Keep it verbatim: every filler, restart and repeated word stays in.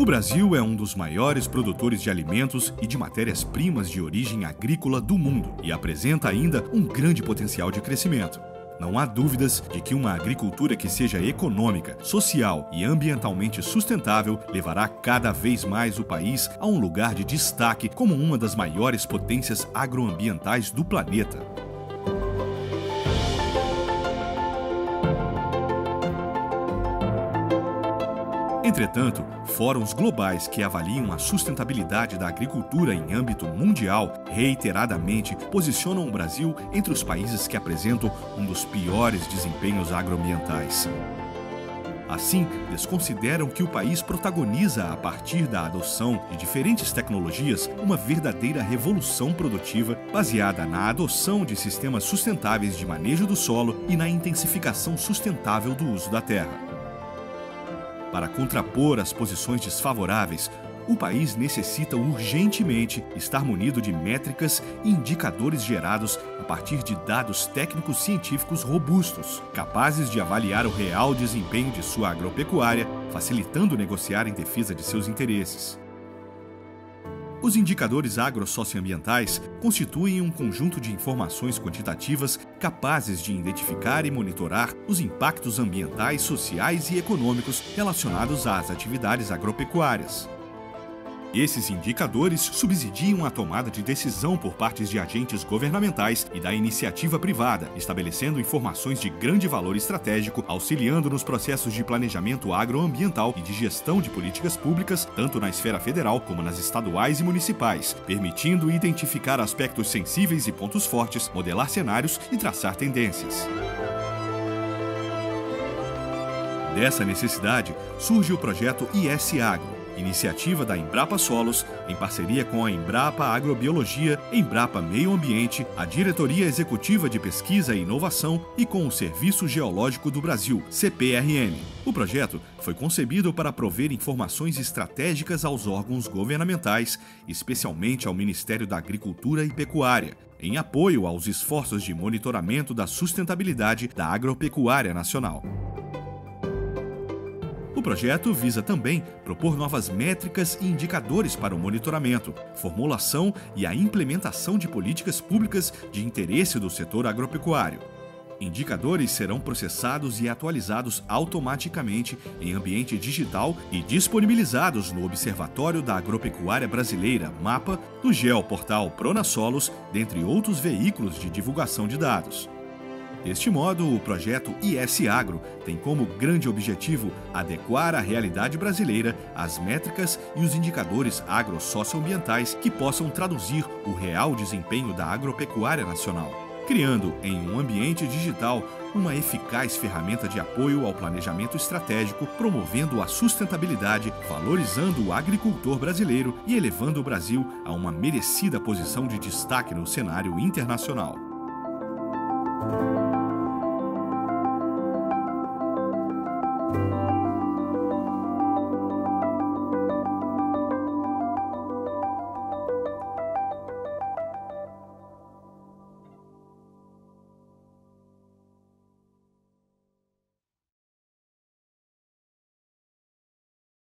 Brasil é um dos maiores produtores de alimentos e de matérias-primas de origem agrícola do mundo e apresenta ainda um grande potencial de crescimento. Não há dúvidas de que uma agricultura que seja econômica, social e ambientalmente sustentável levará cada vez mais o país a um lugar de destaque como uma das maiores potências agroambientais do planeta. Entretanto, fóruns globais que avaliam a sustentabilidade da agricultura em âmbito mundial reiteradamente posicionam o Brasil entre os países que apresentam um dos piores desempenhos agroambientais. Assim, desconsideram que o país protagoniza, a partir da adoção de diferentes tecnologias, uma verdadeira revolução produtiva baseada na adoção de sistemas sustentáveis de manejo do solo e na intensificação sustentável do uso da terra. Para contrapor as posições desfavoráveis, o país necessita urgentemente estar munido de métricas e indicadores gerados a partir de dados técnicos científicos robustos, capazes de avaliar o real desempenho de sua agropecuária, facilitando negociar em defesa de seus interesses. Os indicadores agrosocioambientais constituem um conjunto de informações quantitativas capazes de identificar e monitorar os impactos ambientais, sociais e econômicos relacionados às atividades agropecuárias. Esses indicadores subsidiam a tomada de decisão por parte de agentes governamentais e da iniciativa privada, estabelecendo informações de grande valor estratégico, auxiliando nos processos de planejamento agroambiental e de gestão de políticas públicas, tanto na esfera federal como nas estaduais e municipais, permitindo identificar aspectos sensíveis e pontos fortes, modelar cenários e traçar tendências. Dessa necessidade surge o projeto I S Agro, iniciativa da Embrapa Solos, em parceria com a Embrapa Agrobiologia, Embrapa Meio Ambiente, a Diretoria Executiva de Pesquisa e Inovação e com o Serviço Geológico do Brasil, C P R M. O projeto foi concebido para prover informações estratégicas aos órgãos governamentais, especialmente ao Ministério da Agricultura e Pecuária, em apoio aos esforços de monitoramento da sustentabilidade da agropecuária nacional. O projeto visa também propor novas métricas e indicadores para o monitoramento, formulação e a implementação de políticas públicas de interesse do setor agropecuário. Indicadores serão processados e atualizados automaticamente em ambiente digital e disponibilizados no Observatório da Agropecuária Brasileira, MAPA, do Geoportal Pronasolos, dentre outros veículos de divulgação de dados. Deste modo, o projeto I S Agro tem como grande objetivo adequar a realidade brasileira às métricas e os indicadores agrosocioambientais que possam traduzir o real desempenho da agropecuária nacional, criando em um ambiente digital uma eficaz ferramenta de apoio ao planejamento estratégico, promovendo a sustentabilidade, valorizando o agricultor brasileiro e elevando o Brasil a uma merecida posição de destaque no cenário internacional.